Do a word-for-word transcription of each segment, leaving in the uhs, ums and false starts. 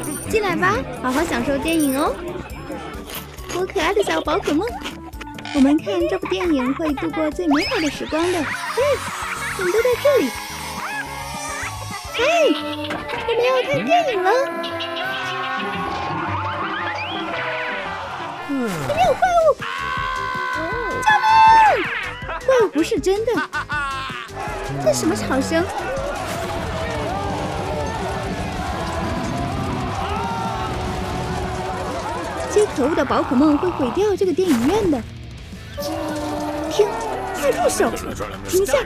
进来吧，好好享受电影哦。我可爱的小宝可梦，我们看这部电影会度过最美好的时光的。哎，我们都在这里。哎，我们要看电影了。里面有怪物！救命！怪物不是真的。这什么吵声？这些可恶的宝可梦会毁掉这个电影院的。停！快住手！停下！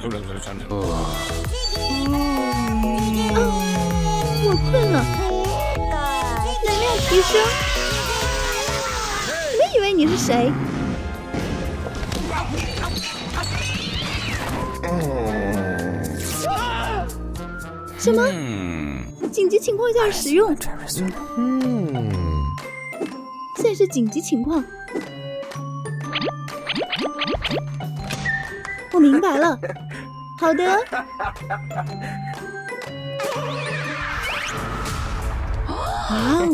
啊，我困了。能量提升。你们以为你是谁？什么？紧急情况下使用。现在是紧急情况。我明白了。好的。哇哦！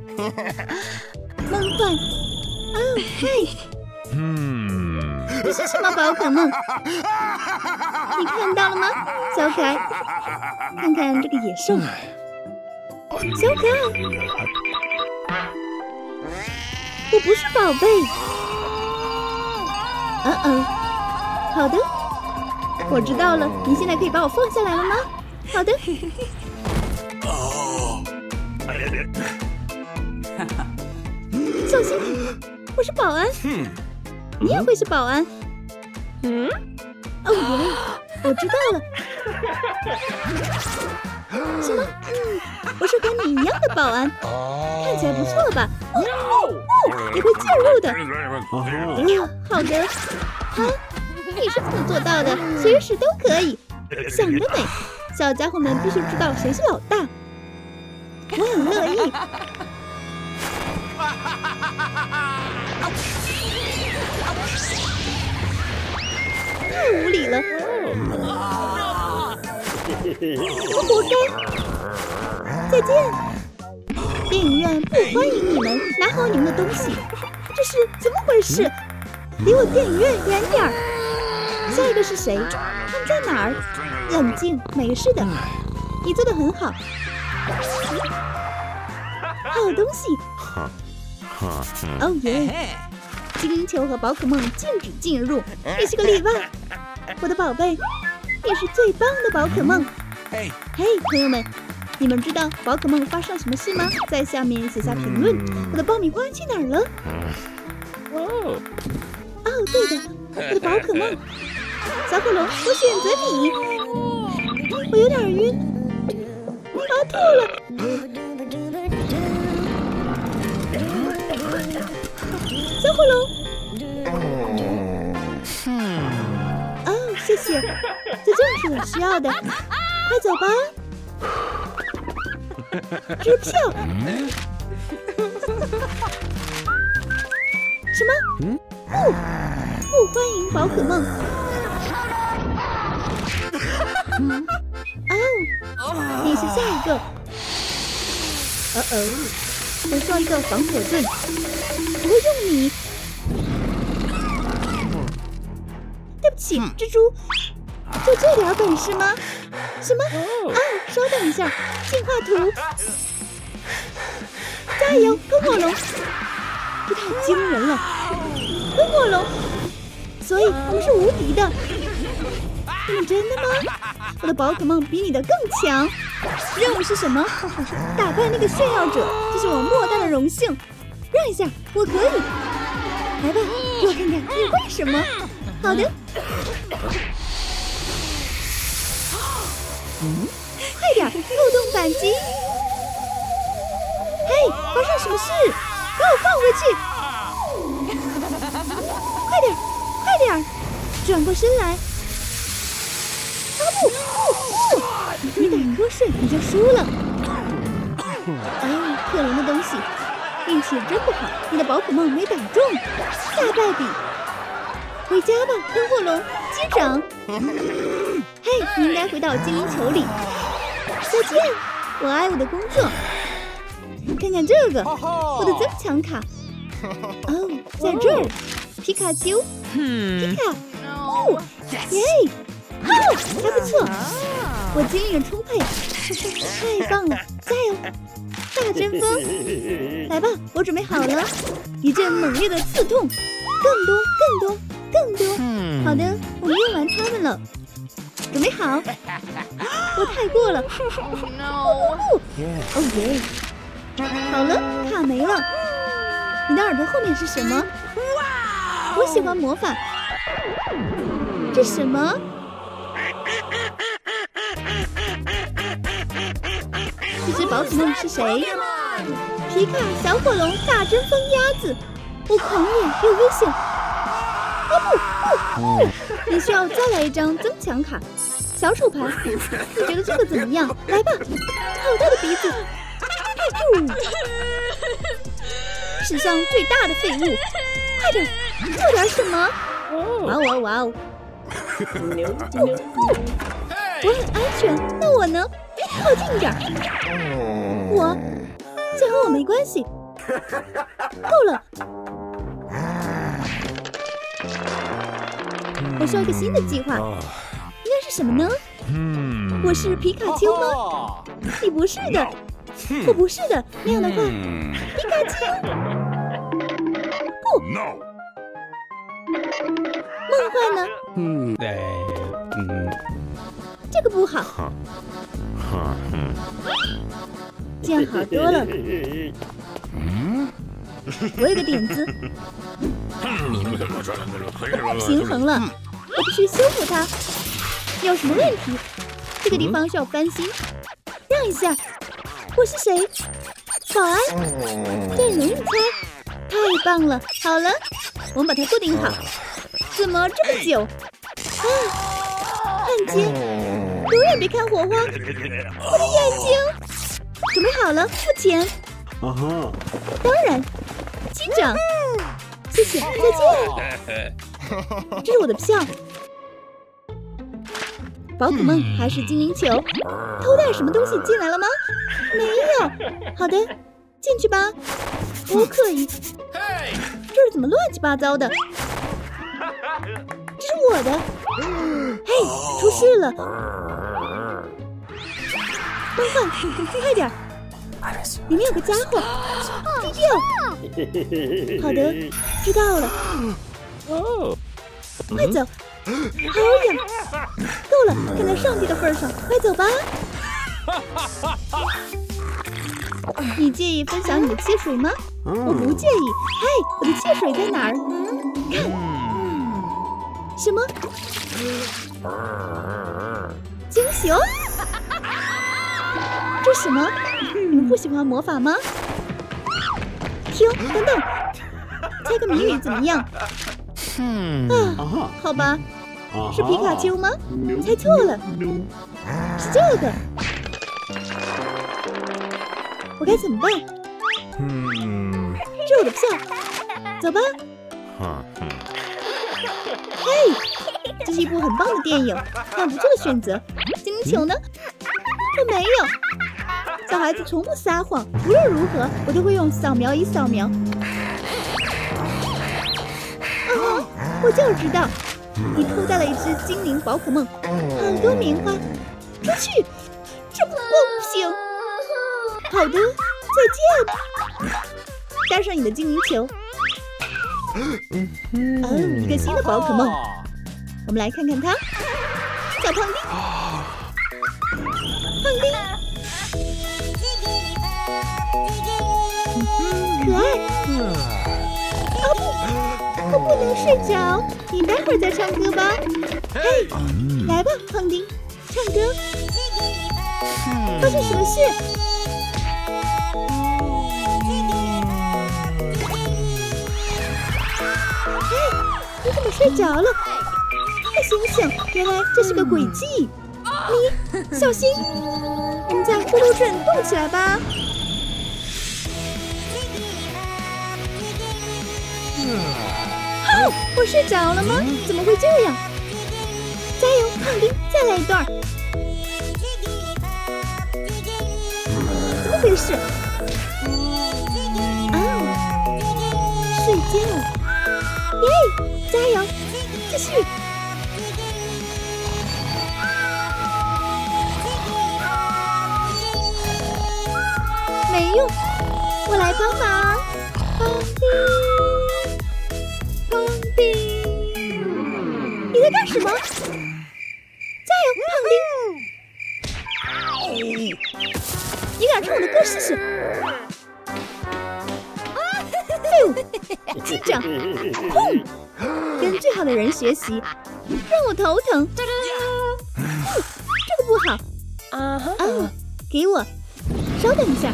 梦幻。哦，嘿。嗯。这是什么宝可梦？你看到了吗，小可爱？看看这个野兽，小可爱。我不是宝贝。嗯嗯，好的，我知道了。你现在可以把我放下来了吗？好的。小心，我是保安。你也会是保安？嗯？哦耶，我知道了。什么？嗯，我是和你一样的保安，看起来不错吧？哦哦，你会介入的。嗯，好的。啊，你是怎么做到的？随时都可以。想得美！小家伙们必须知道谁是老大。我很乐意。太无理了！我活该！再见！电影院不欢迎你们，拿好你们的东西。这是怎么回事？离我电影院远点儿！下一个是谁？他们在哪儿？冷静，没事的。你做得很好。好东西！哦耶！精灵球和宝可梦禁止进入，你是个例外。我的宝贝，你是最棒的宝可梦。嘿，朋友们，你们知道宝可梦发生了什么事吗？在下面写下评论。我的爆米花去哪儿了？哦，对的，我的宝可梦。小火龙，我选择你。我有点晕，我要吐了。小火龙。哦，谢谢，这正是我需要的。快走吧。支票。什么？不，不欢迎宝可梦。哦，你是下一个。哦哦，我需要一个防火盾，我会用你。对不起，蜘蛛，就这点本事吗？什么？啊，稍等一下，进化图。加油，喷火龙！这太惊人了，喷火龙！所以我们是无敌的。你们真的吗？我的宝可梦比你的更强。任务是什么？打败那个炫耀者，这是我莫大的荣幸。让一下，我可以。来吧，给我看看你会什么。好的。嗯，快点，漏洞反击！嘿，发生什么事？给我放回去！快点，快点，转过身来！啊不不不！你打瞌睡你就输了。哎，可怜的东西，运气真不好，你的宝可梦没打中，大败笔。回家吧，喷火龙击掌。嘿，你应该回到精灵球里。再见，我爱我的工作。 看看这个，我的增强卡。哦，在这儿，皮卡丘，皮卡，哦，耶，哦，还不错，我精力充沛，太棒了，加油！大针锋，来吧，我准备好了，一阵猛烈的刺痛，更多，更多，更多。好的，我们用完它们了，准备好，我太过了，不不不，哦耶！好了，卡没了。你的耳朵后面是什么？我喜欢魔法。这什么？这只宝可梦是谁？皮卡小火龙大针锋鸭子。我狂野又危险。啊不不不！你需要再来一张增强卡。小丑牌，你觉得这个怎么样？来吧，好大的鼻子！嗯史上最大的废物，快点做点什么！哇哦哇哦！我很安全，那我呢？靠近一点。我，这和我没关系。够了。我需要一个新的计划，应该是什么呢？我是皮卡丘吗？你不是的，我不是的。那样的话，皮卡丘。不，梦幻呢？嗯，嗯，这个不好。这样好多了。嗯，我有个点子。不平衡了，我必须修复它。有什么问题？这个地方需要翻新。让一下，我是谁？保安？对，容易猜。太棒了！好了，我们把它固定好。怎么这么久？啊！焊接，永远别看火花！我的眼睛！准备好了，付钱。啊哈！当然，机长，谢谢，再见。这是我的票。宝可梦还是精灵球？偷带什么东西进来了吗？没有。好的，进去吧。不可以。这儿怎么乱七八糟的？这是我的。嘿，出事了！梦幻，快点！里面有个家伙，低调。好的，知道了。快走！好痒！够了，看在上帝的份上，快走吧。你介意分享你的汽水吗？我不介意。嗨，我的汽水在哪儿？看，什么？惊喜哦！这什么？你们不喜欢魔法吗？停，等等，猜个谜语怎么样？啊，好吧，是皮卡丘吗？猜错了，是这个。我该怎么办？这是我的票，走吧。嘿，这是一部很棒的电影，很不错的选择。精灵球呢？我没有。小孩子从不撒谎，无论如何，我都会用扫描仪扫描。啊，我就知道，你偷带了一只精灵宝可梦，好多棉花，出去！这不行。好的，再见。带上你的精灵球。哦，一个新的宝可梦，我们来看看它。小胖丁，胖丁，可爱。哦不，我不能睡着，你待会儿再唱歌吧。嘿，来吧，胖丁，唱歌。发生什么事？你怎么睡着了？快醒醒！原来这是个诡计。你小心！我们在呼噜镇动起来吧。哦，我睡着了吗？怎么会这样？加油，胖丁，再来一段。怎么回事？ 间了。耶，加油，继续！没用，我来帮忙。胖丁，胖丁，你在干什么？加油，胖丁！你敢唱我的歌试试？哎呦，机长，砰！跟最好的人学习，让我头疼。嗯，这个不好。啊哦，给我，稍等一下。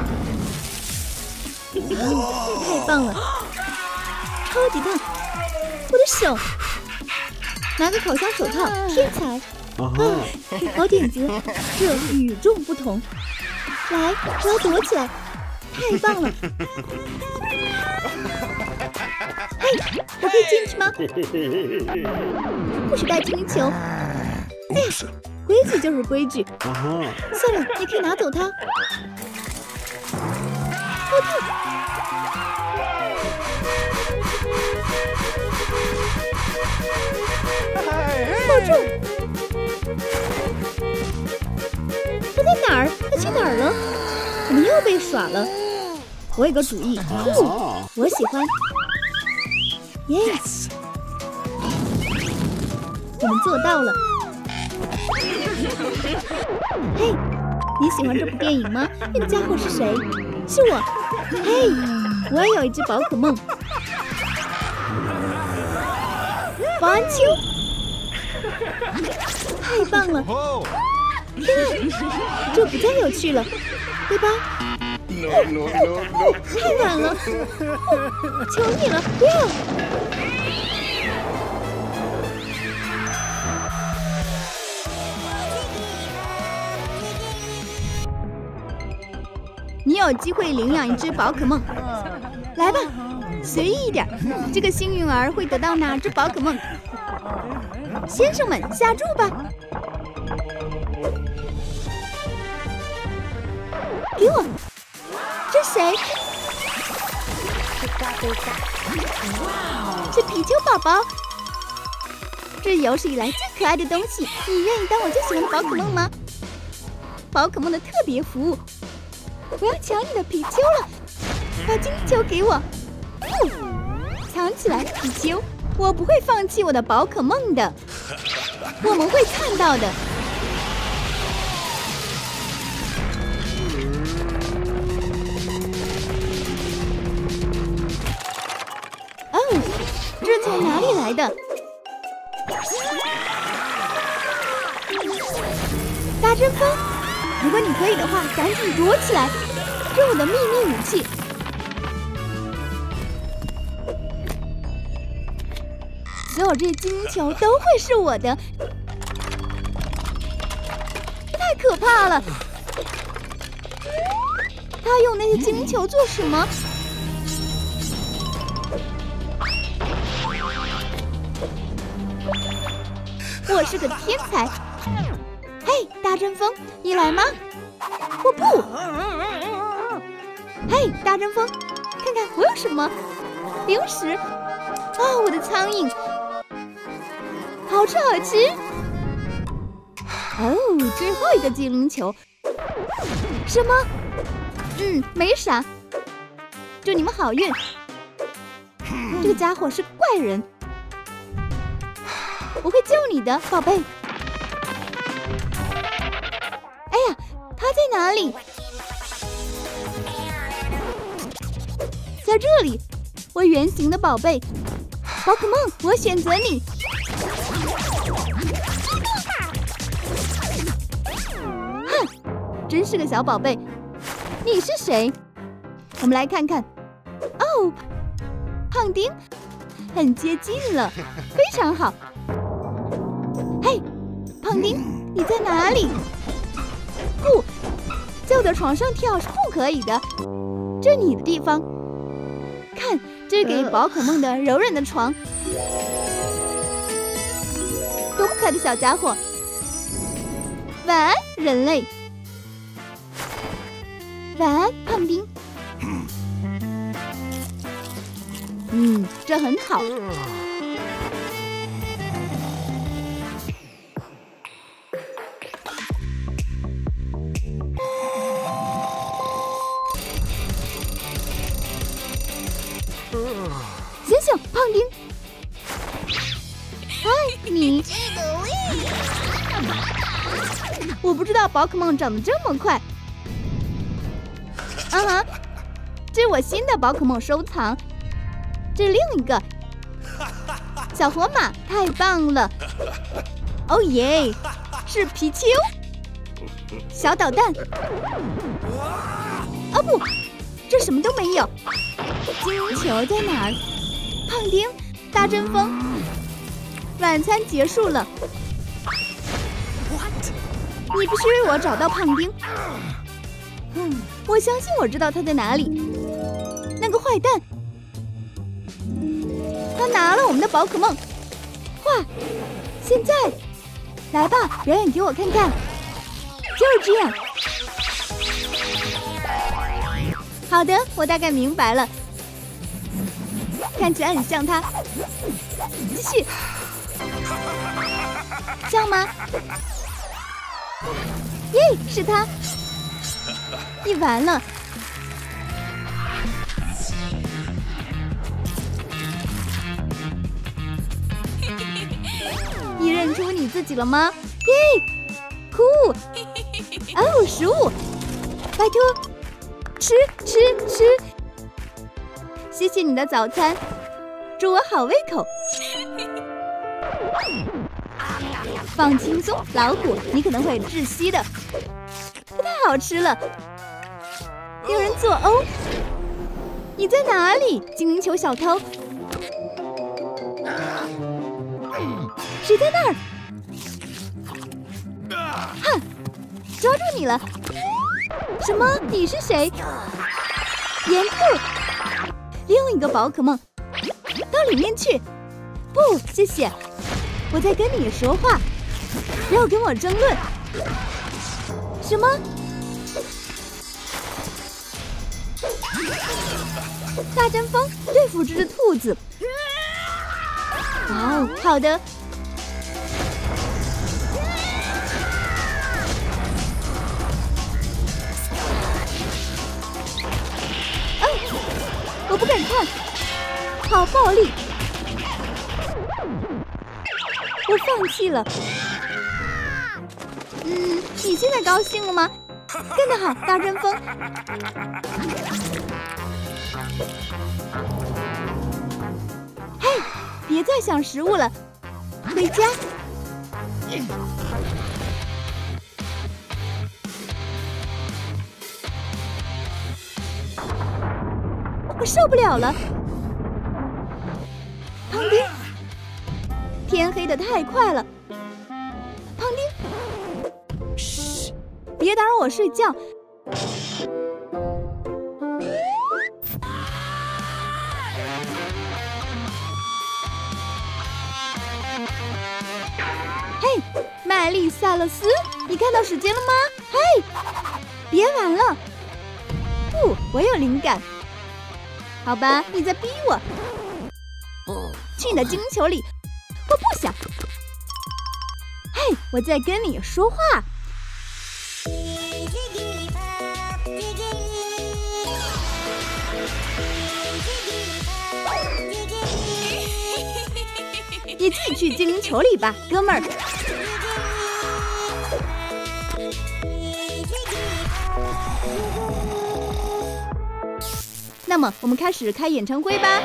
太棒了，超级烫！我的手，拿个烤箱手套，天才！啊，好点子，这与众不同。来，我要躲起来，太棒了！嘿，我可以进去吗？不许带精灵球！哎呀，规矩就是规矩。算了，你可以拿走它。好烫！抱住！它在哪儿？它去哪儿了？我们又被耍了。我有个主意，哦，我喜欢。Yes， 我们做到了。嘿，你喜欢这部电影吗？那个家伙是谁？是我。嘿，我也有一只宝可梦。保安丘，太棒了！天啊，这不再有趣了，对吧？太晚了，求你了，不要！你有机会领养一只宝可梦，来吧，随意一点。这个幸运儿会得到哪只宝可梦？先生们，下注吧！给我，这谁？是皮丘宝宝。这是有史以来最可爱的东西。你愿意当我最喜欢的宝可梦吗？宝可梦的特别服务。我要抢你的皮丘了，把金球给我！不，藏起来，皮丘！我不会放弃我的宝可梦的，我们会看到的。哦，这是从哪里来的？大针锋！如果你可以的话，赶紧躲起来，这是我的秘密武器。所有这些金球都会是我的，这太可怕了！他用那些金球做什么？我是个天才！嘿，大针锋，你来吗？我不。嘿，大针锋，看看我有什么零食？哦，我的苍蝇，好吃好吃！哦，最后一个精灵球。什么？嗯，没啥。祝你们好运。这个家伙是个怪人，我会救你的，宝贝。哎呀，他在哪里？在这里，我圆形的宝贝，宝可梦，我选择你。哼，真是个小宝贝。你是谁？我们来看看。哦，胖丁，很接近了，非常好。嘿，胖丁，你在哪里？不，在我的床上跳是不可以的，这是你的地方。看，这是给宝可梦的柔软的床，多么可爱的小家伙！晚安，人类。晚安，胖丁。嗯。 是很好。醒醒，胖丁！嗨，你！我不知道宝可梦长得这么快。啊哈，这是我新的宝可梦收藏。这是另一个小河马，太棒了！哦耶，是皮丘。小导弹。哦不，这什么都没有。精灵球在哪儿？胖丁，大阵风。晚餐结束了。你必须为我找到胖丁。嗯，我相信我知道他在哪里。那个坏蛋，他拿了我们的宝可梦。哇！现在，来吧，表演给我看看。就是这样。好的，我大概明白了。看起来很像他。继续。像吗？耶，是他！你完了。你认出你自己了吗？耶，酷！哦，食物，拜托，吃吃吃！谢谢你的早餐，祝我好胃口。放轻松，老虎，你可能会窒息的。这太好吃了！有人作呕！你在哪里，精灵球小偷？谁在那儿？哼，抓住你了！什么？你是谁？岩兔，另一个宝可梦，到里面去！不，谢谢，我在跟你说话，不要跟我争论。什么？大阵风对付这只兔子。哇哦，好的。哦，我不敢看，好暴力！我放弃了。嗯，你现在高兴了吗？干得好，大阵风！嘿，别再想食物了，回家。我受不了了，胖丁！天黑得太快了，胖丁！嘘，别打扰我睡觉。嘿，麦丽萨勒斯，你看到时间了吗？嘿，别玩了！不，我有灵感。好吧，你在逼我。去你的精灵球里！我不想。嘿，我在跟你说话。你自己去精灵球里吧，哥们儿。那么，我们开始开演唱会吧。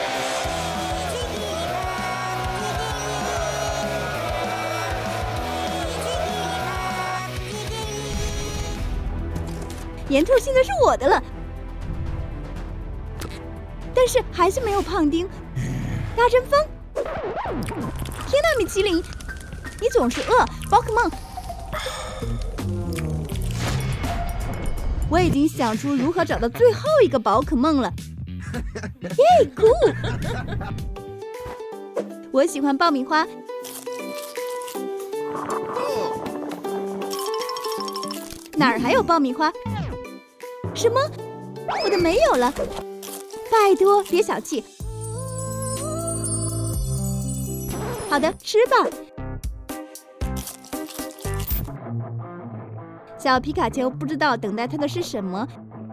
岩兔现在是我的了，但是还是没有胖丁。大阵风！天哪，米其林，你总是饿！宝可梦，我已经想出如何找到最后一个宝可梦了。耶，酷！我喜欢爆米花。哪儿还有爆米花？什么？我的没有了！拜托，别小气。 好的，吃吧。小皮卡丘不知道等待他的是什么。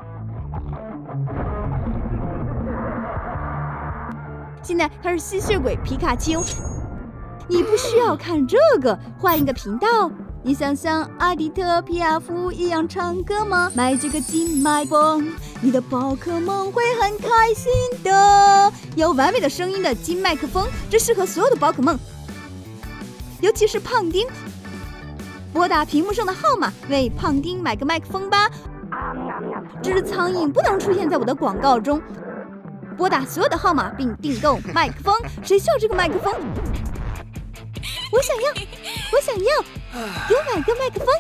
现在他是吸血鬼皮卡丘，你不需要看这个，换一个频道。你想像阿迪特皮亚夫一样唱歌吗？买这个金麦风，你的宝可梦会很开心的。有完美的声音的金麦克风，这适合所有的宝可梦，尤其是胖丁。拨打屏幕上的号码，为胖丁买个麦克风吧。这只苍蝇不能出现在我的广告中。拨打所有的号码并订购麦克风。谁需要这个麦克风？我想要，我想要，给我买个麦克风。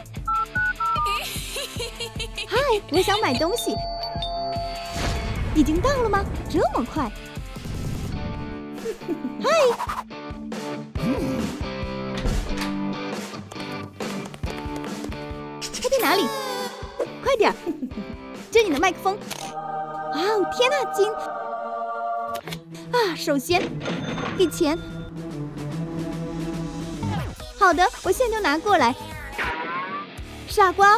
嗨，我想买东西。已经到了吗？这么快？嗨。他在哪里？快点！这你的麦克风。哇哦，天哪，金！啊，首先给钱。好的，我现在就拿过来。傻瓜！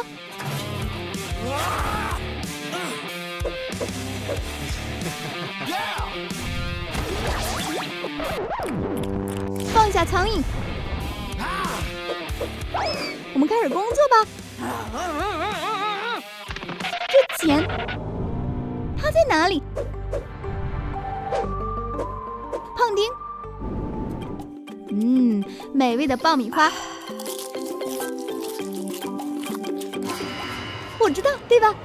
放下苍蝇。我们开始工作吧。这钱，它在哪里？胖丁。嗯，美味的爆米花。我知道，对吧？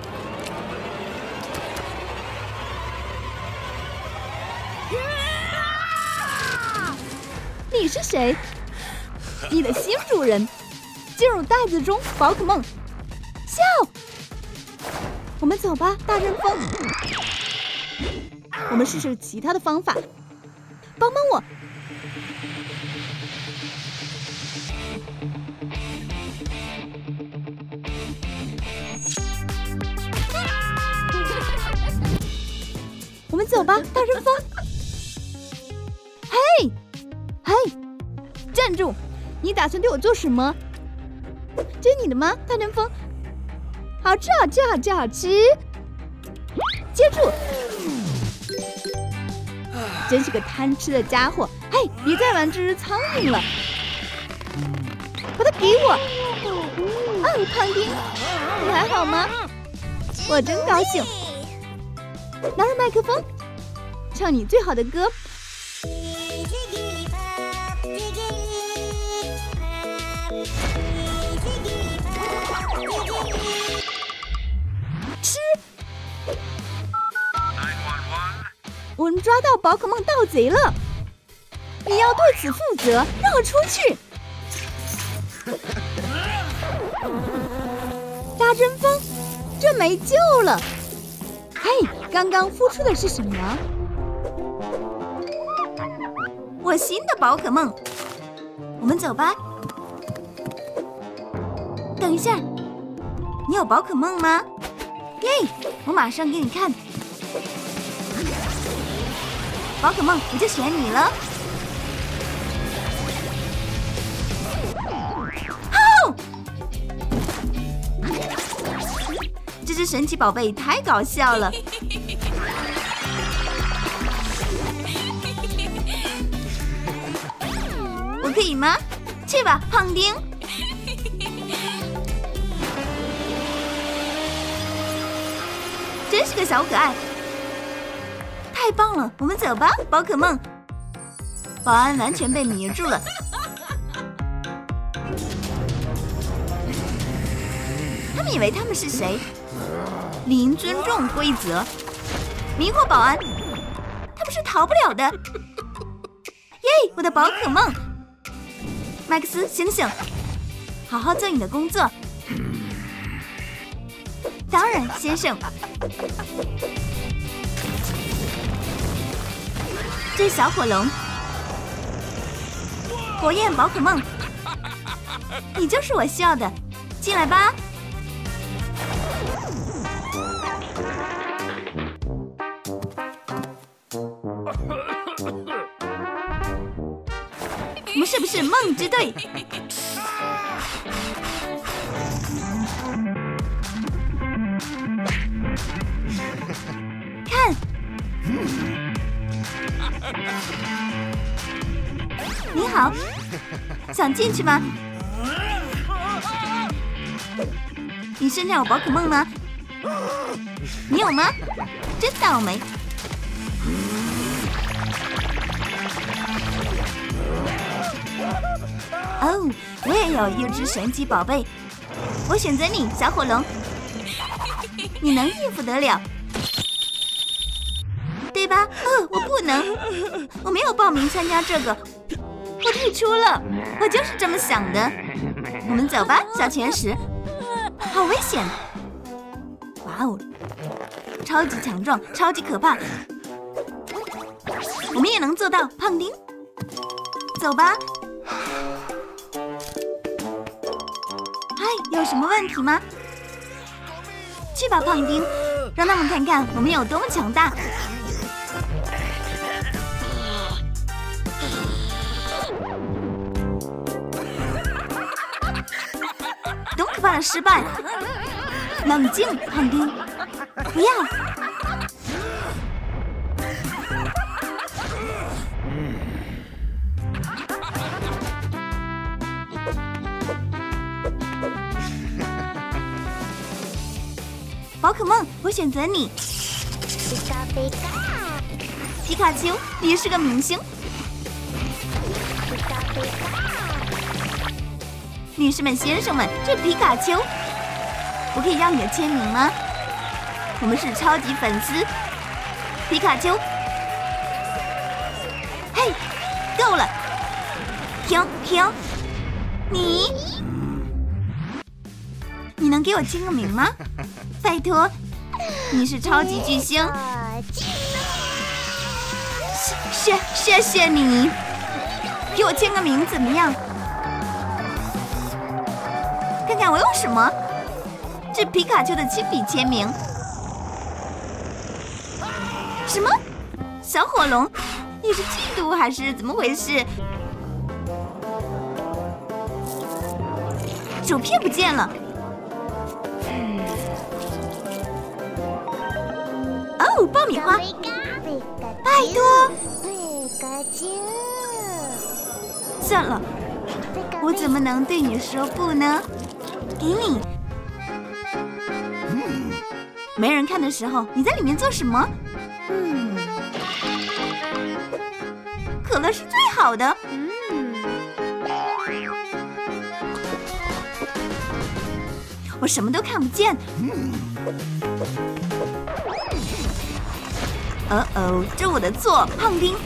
你是谁？你的新主人。进入袋子中，宝可梦。笑。我们走吧，大阵风。我们试试其他的方法。帮帮我。我们走吧，大阵风。嘿，嘿，站住！你打算对我做什么？这是你的吗，大阵风？好吃，好吃，好吃，好吃！接住！真是个贪吃的家伙！嘿，别再玩这只苍蝇了，把它给我！哦，胖丁，你还好吗？我真高兴。拿着麦克风，唱你最好的歌。吃！我们抓到宝可梦盗贼了，你要对此负责，让我出去！大阵风，这没救了！嘿，刚刚孵出的是什么？我新的宝可梦，我们走吧。等一下，你有宝可梦吗？耶，我马上给你看。宝可梦，我就选你了。哦！这只神奇宝贝太搞笑了。我可以吗？去吧，胖丁。真是个小可爱，太棒了！我们走吧，宝可梦。保安完全被迷住了。他们以为他们是谁？零尊重规则，迷惑保安，他们是逃不了的。耶，我的宝可梦！麦克斯，醒醒，好好做你的工作。当然，先生。这小火龙，火焰宝可梦，你就是我需要的，进来吧。 是不是梦之队？看，你好，想进去吗？你身上有宝可梦吗？你有吗？真倒霉！哦，我也有一只神奇宝贝，我选择你，小火龙。你能应付得了，对吧？呃，我不能，我没有报名参加这个，我退出了。我就是这么想的。我们走吧，小全石。好危险！哇哦，超级强壮，超级可怕。我们也能做到，胖丁。走吧。嗨，有什么问题吗？去吧，胖丁，让他们看看我们有多么强大。多可怕的失败！冷静，胖丁，不要。宝可梦，我选择你。皮卡丘，你是个明星。女士们、先生们，这皮卡丘，我可以要你的签名吗？我们是超级粉丝。皮卡丘，嘿，够了，停停，你，你能给我签个名吗？拜托，你是超级巨星。谢谢谢谢你，给我签个名怎么样？看看我有什么？这皮卡丘的亲笔签名。什么？小火龙，你是嫉妒还是怎么回事？薯片不见了。哦，爆米花！拜托。算了，我怎么能对你说不呢？给你。没人看的时候，你在里面做什么？嗯，可乐是最好的。嗯，我什么都看不见。嗯，哦哦，这我的错，胖丁。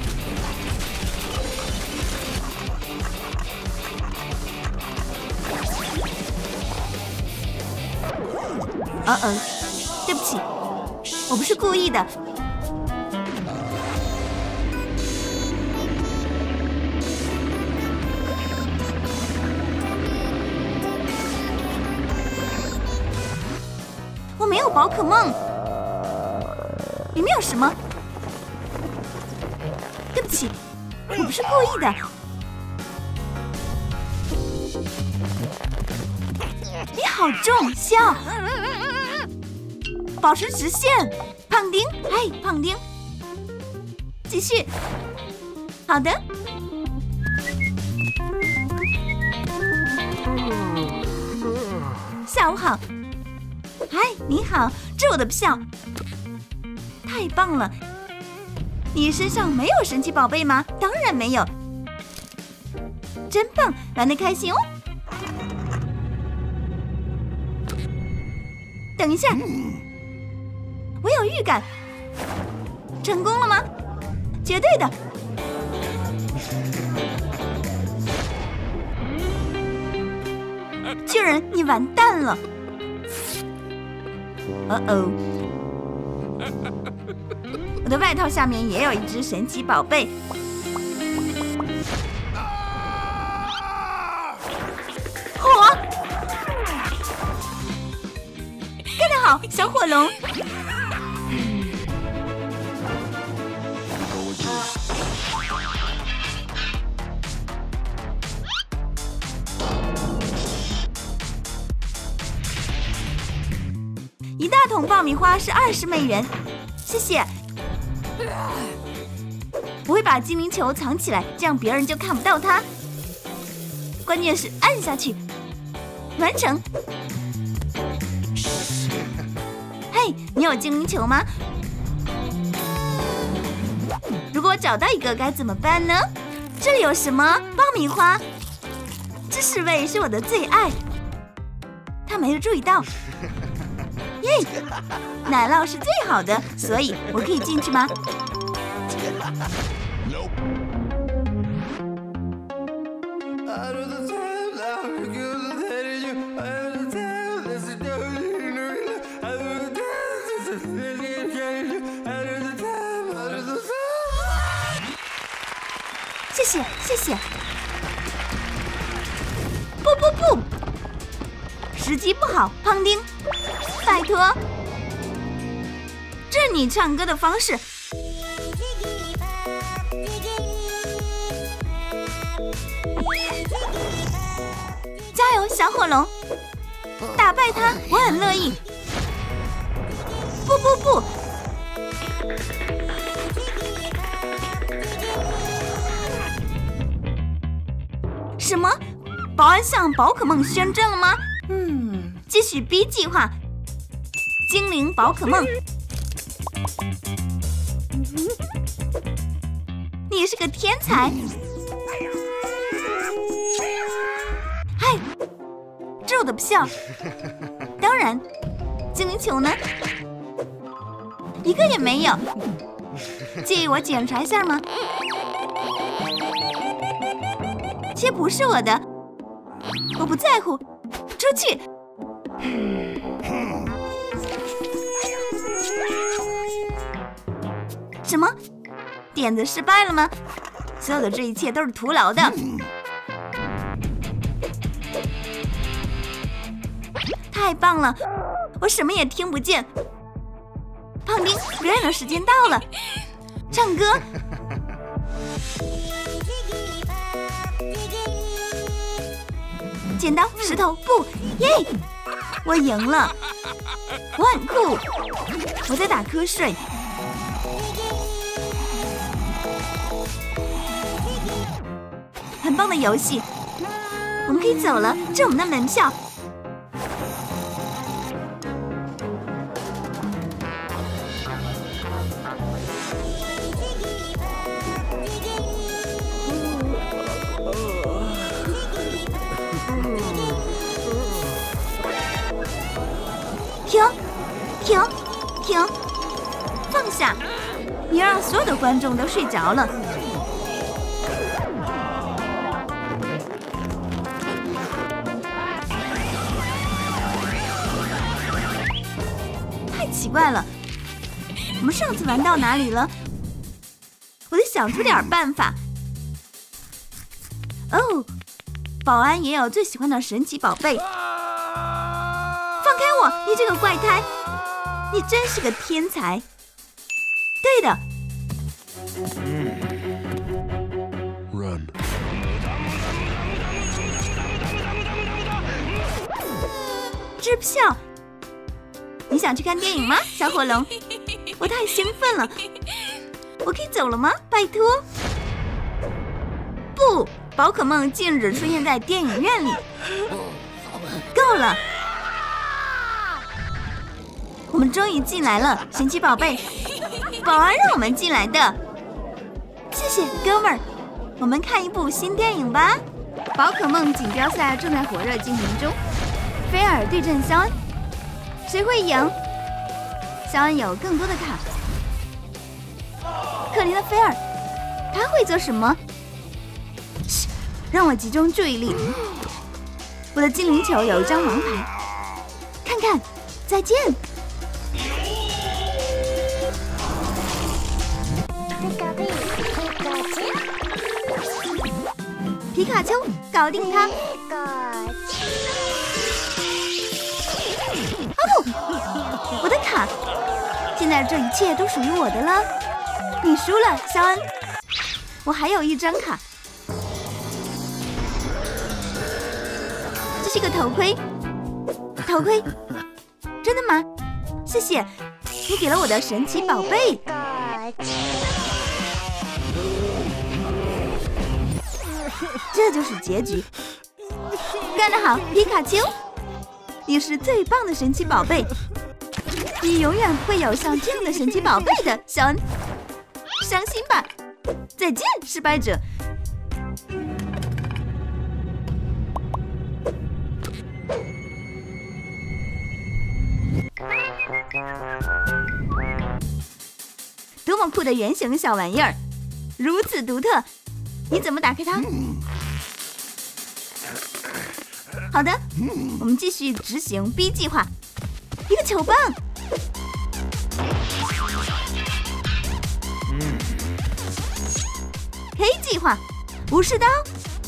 哦哦，对不起，我不是故意的。我没有宝可梦，里面有什么？对不起，我不是故意的。你好重，笑。保持直线，胖丁，嘿，胖丁，继续。好的。下午好。嗨，你好，这是我的票。太棒了！你身上没有神奇宝贝吗？当然没有。真棒，玩得开心哦。等一下。我有预感，成功了吗？绝对的。巨人，你完蛋了！哦哦，我的外套下面也有一只神奇宝贝。火！干得好，小火龙！ 大桶爆米花是二十美元，谢谢。我会把精灵球藏起来，这样别人就看不到它。关键是按下去，完成。嘿，你有精灵球吗？如果找到一个该怎么办呢？这里有什么？爆米花。芝士味是我的最爱。他没有注意到。耶，奶酪是最好的，所以我可以进去吗？谢谢，谢谢。不不不，时机不好，胖丁，拜托，这是你唱歌的方式。加油，小火龙！打败他，我很乐意。不不不！什么？保安向宝可梦宣战了吗？嗯，继续 B 计划。精灵宝可梦，你是个天才。嗨，这我的票。当然，精灵球呢？一个也没有。介意我检查一下吗？这不是我的，我不在乎。出去！什么？点子失败了吗？所有的这一切都是徒劳的。太棒了，我什么也听不见。胖丁，表演的时间到了，唱歌。剪刀石头布，耶！我赢了，我很酷。我在打瞌睡。很棒的游戏，我们可以走了，这是我们的门票。停，停，停！放下！你让所有的观众都睡着了。太奇怪了，我们上次玩到哪里了？我得想出点办法。哦，保安也有最喜欢的神奇宝贝。放开我，你这个怪胎！你真是个天才。对的。 Run。 支票。你想去看电影吗，小火龙？我太兴奋了。我可以走了吗？拜托。不，宝可梦禁止出现在电影院里。够了。我们终于进来了，神奇宝贝！保安让我们进来的。谢谢，哥们儿。我们看一部新电影吧。宝可梦锦标赛正在火热进行中，菲尔对阵肖恩，谁会赢？肖恩有更多的卡。可怜的菲尔，他会做什么？嘘，让我集中注意力。我的精灵球有一张王牌，看看，再见。皮卡丘，搞定他！啊不，我的卡！现在这一切都属于我的了。你输了，肖恩。我还有一张卡，这是个头盔。头盔？真的吗？谢谢谢，你给了我的神奇宝贝。这就是结局。干得好，皮卡丘！你是最棒的神奇宝贝，你永远不会有像这样的神奇宝贝的，小恩。伤心吧，再见，失败者。多么酷的圆形小玩意儿，如此独特！你怎么打开它？好的，我们继续执行 B 计划。一个球棒。K 计划，武士刀。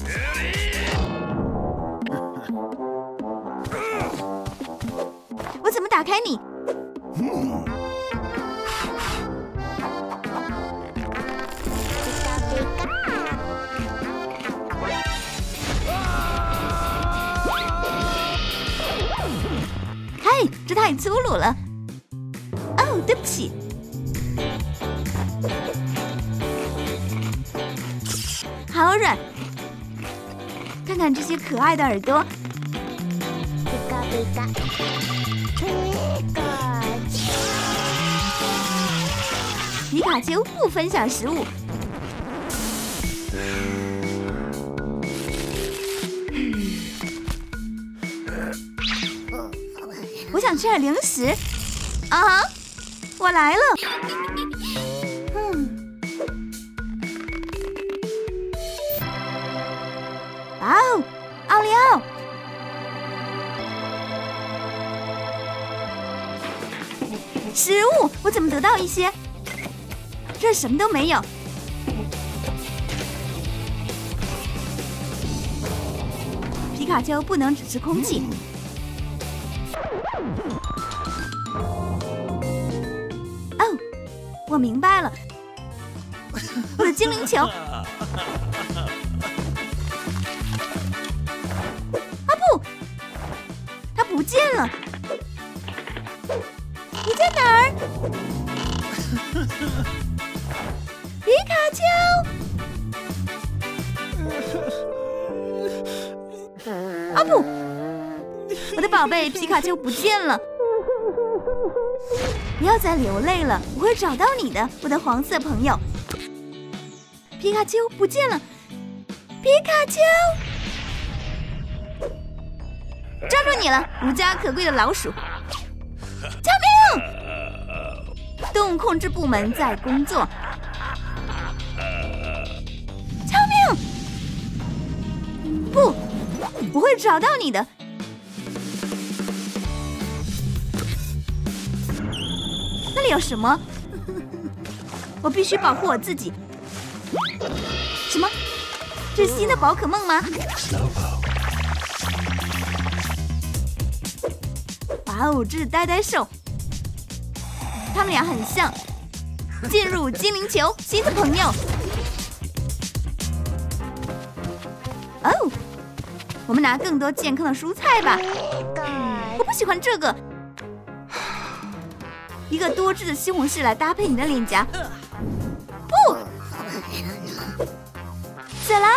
我怎么打开你？嗨，这太粗鲁了。哦，对不起。好软，看看这些可爱的耳朵。皮卡丘不分享食物。我想吃点零食。啊，我来了。嗯。哇哦，奥利奥！食物，我怎么得到一些？这什么都没有。皮卡丘不能只吃空气。哦，我明白了，我的精灵球。啊不，它不见了。你在哪儿？皮卡丘！啊不，我的宝贝皮卡丘不见了！不要再流泪了，我会找到你的，我的黄色朋友。皮卡丘不见了！皮卡丘！抓住你了，无家可归的老鼠！救命！动物控制部门在工作。救命！不，我会找到你的。那里有什么？我必须保护我自己。什么？这是新的宝可梦吗？哇哦，这是呆呆兽。他们俩很像。进入精灵球，新的朋友。哦，我们拿更多健康的蔬菜吧。我不喜欢这个。一个多汁的西红柿来搭配你的脸颊。不，死啦！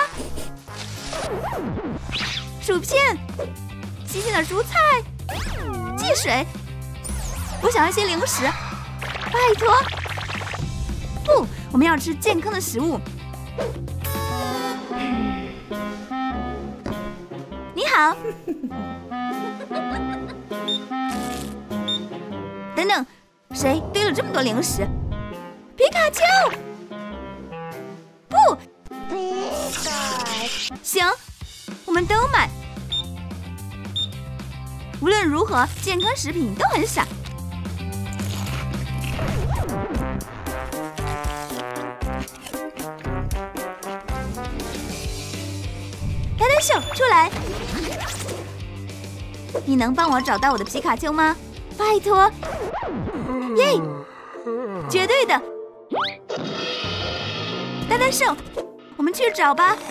薯片，新鲜的蔬菜，汽水。我想要一些零食，拜托。不，我们要吃健康的食物。你好。等等，谁堆了这么多零食？皮卡丘！不，行，我们都买。无论如何，健康食品都很傻。呆呆兽出来！你能帮我找到我的皮卡丘吗？拜托！耶，绝对的！呆呆兽，我们去找吧。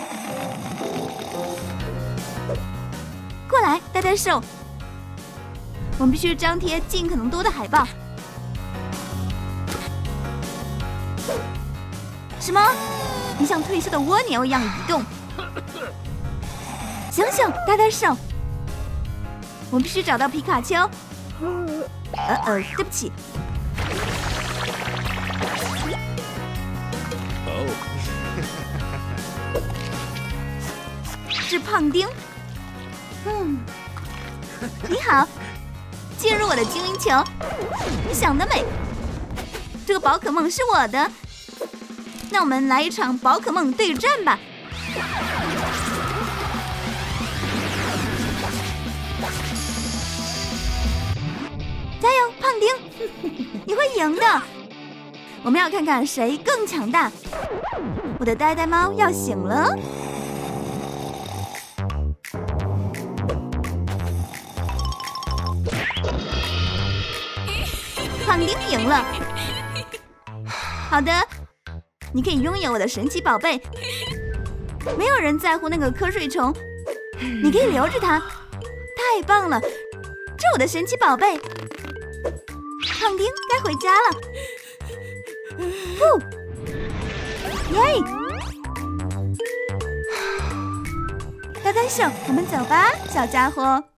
过来，呆呆兽。我们必须张贴尽可能多的海报， 什么？你像退休的蜗牛一样移动。醒醒，搭搭手！我们必须找到皮卡丘。呃呃，对不起。是胖丁。嗯，你好，进入我的精灵球。你想得美！这个宝可梦是我的。那我们来一场宝可梦对战吧！加油，胖丁！你会赢的。我们要看看谁更强大。我的呆呆猫要醒了。胖丁赢了。好的。你可以拥有我的神奇宝贝，没有人在乎那个瞌睡虫，你可以留着它，太棒了，这我的神奇宝贝。胖丁该回家了，呼，耶！呆呆熊，我们走吧，小家伙。